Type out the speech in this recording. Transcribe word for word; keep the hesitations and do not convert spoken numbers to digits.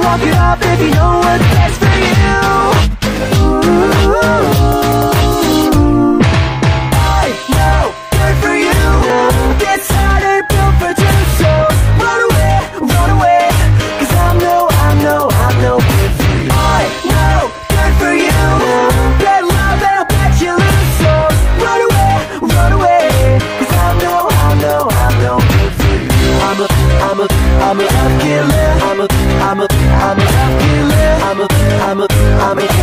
Walk it off if you know what's best for you. Ooh. I know good for you. This heart ain't built for two, so run away, run away, cause I'm no, I'm no, I'm no good for you. I know good for you. Bet love and I'll bet you lose, so run away, run away, cause I'm no, I'm no, I'm no good for you. I'm a, I'm a, I'm a love killer. I'm a, I'm a, I'm a love killer. I'm a, I'm a, I'm a